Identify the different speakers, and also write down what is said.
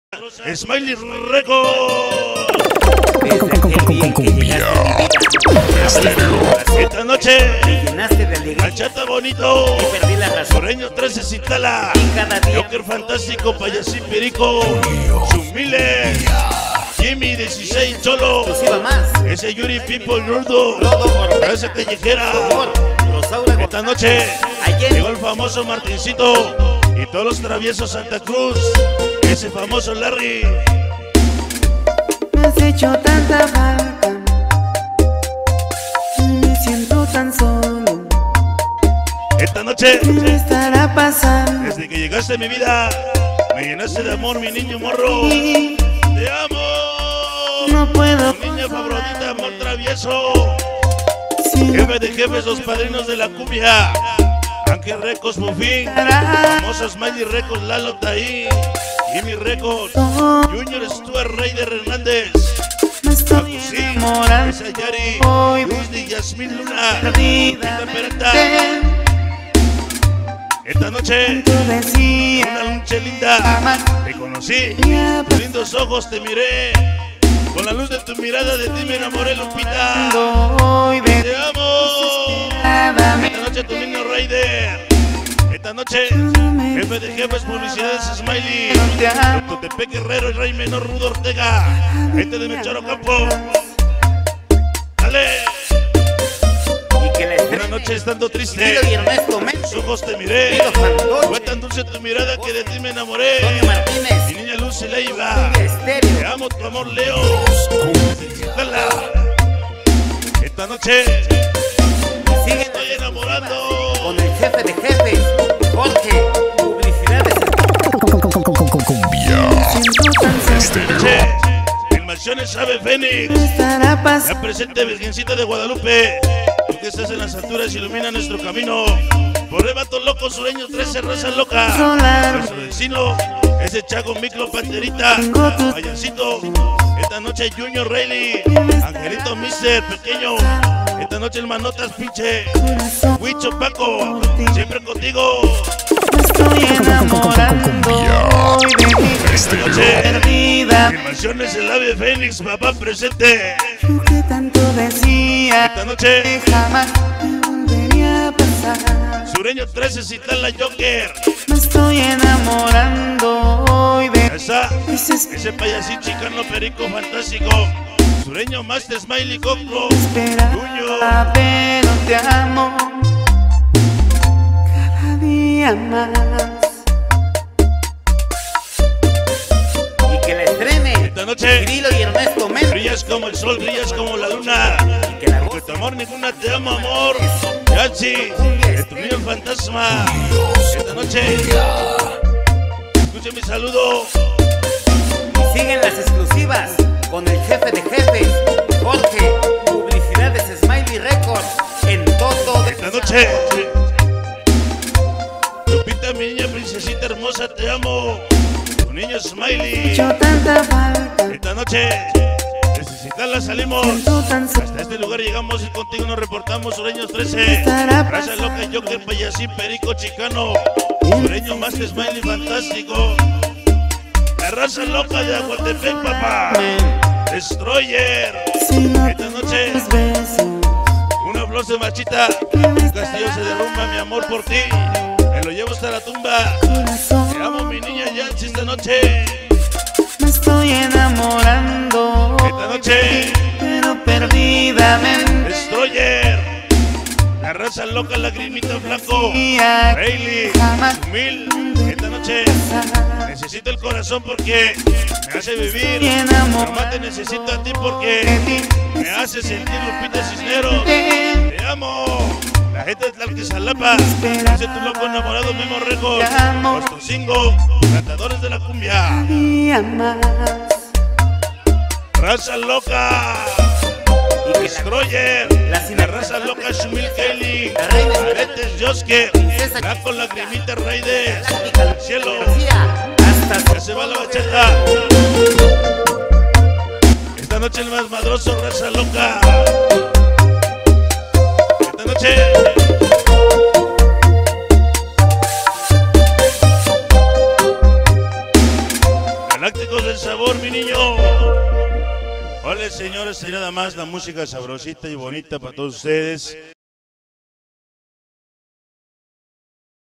Speaker 1: Smiley Records. Esta noche Bachata Bonito, Sureño 13 Citala, Joker Fantástico, Payasín Perico, Sumile, Jimmy 16 Cholo, ese Yuri Pipo Gordo, ese Callejera. Esta noche llegó el famoso Martincito y todos los traviesos Santa Cruz, ese famoso Larry.
Speaker 2: Me has hecho tanta falta, me siento tan solo.
Speaker 1: Esta noche,
Speaker 2: ¿Qué me estará pasando?
Speaker 1: desde que llegaste a mi vida, me llenaste de amor, mi niño morro. ¡Te amo!
Speaker 2: No puedo
Speaker 1: Mi niña favorita, amor travieso. Jefe de jefes, los padrinos de la cumbia. Ángel Records, Bufín. Famosa Smiley Records, Lalo Taí. Jimmy Records. Junior Stuart, Raider Hernández.
Speaker 2: Me estoy
Speaker 1: Agustín,
Speaker 2: enamorando.
Speaker 1: esa Yari.
Speaker 2: Hoy
Speaker 1: Luis y Yasmín Luna.
Speaker 2: perdida.
Speaker 1: Lupita Peralta. Esta noche,
Speaker 2: Tú decías
Speaker 1: una noche linda.
Speaker 2: jamás
Speaker 1: Te conocí.
Speaker 2: ya
Speaker 1: Tus lindos ojos te miré. Con la luz de tu mirada de ti me enamoré, Lupita.
Speaker 2: hoy de
Speaker 1: ¡Te amo!
Speaker 2: nada me
Speaker 1: Esta noche tu niño Raider. Esta noche, jefe de jefes, publicidades Smiley.
Speaker 2: te amo.
Speaker 1: Totepec Guerrero y Rey Menor Rudo Ortega. Gente de Mechoro Campo. Dale.
Speaker 3: Y que la
Speaker 1: Una noche estando triste,
Speaker 3: Tiro y Ernesto
Speaker 1: tus
Speaker 3: Mencho,
Speaker 1: ojos te miré.
Speaker 3: Tiro Fantoche,
Speaker 1: Fue tan dulce tu mirada que de ti me enamoré.
Speaker 3: Antonio Martínez,
Speaker 1: Mi niña Luz Leiva.
Speaker 3: Cumbia Estéreo.
Speaker 1: Te amo, tu amor, Leo. Jala. Esta noche
Speaker 3: Siguen
Speaker 1: estoy enamorando.
Speaker 3: con el jefe de jefes, Jorge, publicidades.
Speaker 2: siento tan solo.
Speaker 1: Noche, en Mansiones Ave Fénix.
Speaker 2: ¿Qué estará pasando?
Speaker 1: La presente Virgencita de Guadalupe. Tú que estás en las alturas, ilumina nuestro camino. Por el vato loco, Sureño 13, raza loca. Nuestro vecino, ese Chago Miclo Panterita. Payasito. Esta noche Junior Rayleigh. Angelito Mister, pequeño. Esta noche el Manotas Pinche. Huicho Paco, siempre contigo.
Speaker 2: Me estoy enamorando hoy de ti.
Speaker 1: Esta noche,
Speaker 2: Perdida.
Speaker 1: en Mansiones el Ave Fénix, papá presente.
Speaker 2: Tú que tanto decías
Speaker 1: Esta noche,
Speaker 2: que jamás me volvería a pasar.
Speaker 1: Sureño 13, Citala Joker.
Speaker 2: Me estoy enamorando hoy de
Speaker 1: Esa,
Speaker 2: dices
Speaker 1: ese payasín chicano perico fantástico. Sureño Master Smiley Cocro.
Speaker 2: espera,
Speaker 1: Tuyo.
Speaker 2: pero te amo cada día más.
Speaker 3: Y que la estrene
Speaker 1: Esta noche,
Speaker 3: Cirilo y Ernesto Mencho.
Speaker 1: brillas como el sol, brillas como la luna.
Speaker 3: Y que la
Speaker 1: Porque tu amor ninguna te amo, amor. Yancy, de tu niño fantasma. Esta noche, escuche mi saludo.
Speaker 3: Y siguen las exclusivas con el jefe de jefes, Jorge, publicidades Smiley Records, en todo de
Speaker 1: Esta noche, Lupita, mi niña princesita hermosa, te amo. Tu niño Smiley.
Speaker 2: Hecho tanta falta,
Speaker 1: Esta noche, necesitarla salimos.
Speaker 2: siento tan solo.
Speaker 1: Hasta este lugar llegamos y contigo nos reportamos. Sureños 13,
Speaker 2: Estará
Speaker 1: Raza
Speaker 2: pasando.
Speaker 1: Loca, Joker, Payasín, Perico, Chicano. Sureño Master Smiley, fantástico. La raza loca de Aguatepec, papá. Destroyer.
Speaker 2: Si no
Speaker 1: Esta noche,
Speaker 2: tus besos,
Speaker 1: una flor de machita. Un castillo se derrumba, mi amor por ti. Me lo llevo hasta la tumba.
Speaker 2: corazón,
Speaker 1: Te amo, mi niña Yancy, esta noche.
Speaker 2: me estoy enamorando
Speaker 1: Esta noche,
Speaker 2: pero perdidamente.
Speaker 1: Destroyer. La raza loca, lagrimita flaco. Rayleigh,
Speaker 2: Jamás
Speaker 1: Mil. Esta noche necesito el corazón porque me hace vivir.
Speaker 2: Y enamorado
Speaker 1: Mamá, te necesito a ti porque
Speaker 2: de ti.
Speaker 1: me hace sentir Lupita Cisneros. Te amo. La gente de Tlalquizalapa. Dice tu loco enamorado, Memo Records.
Speaker 2: Te amo.
Speaker 1: Nuestros 5 cantadores de la cumbia.
Speaker 2: Día más.
Speaker 1: Raza loca.
Speaker 3: y que la
Speaker 1: Destroyer. La raza loca, Shumil Kelly.
Speaker 3: La reina es
Speaker 1: Aretes Josker.
Speaker 3: Princesa
Speaker 1: La con lagrimita Raides.
Speaker 3: Galáctica,
Speaker 1: Al cielo.
Speaker 3: García, hasta
Speaker 1: Ya se va la bachata. Esta noche el más madroso, raza loca. Esta noche Galáctico hijos del sabor, mi niño. Hola, señores, y nada más la música sabrosita y bonita para todos ustedes.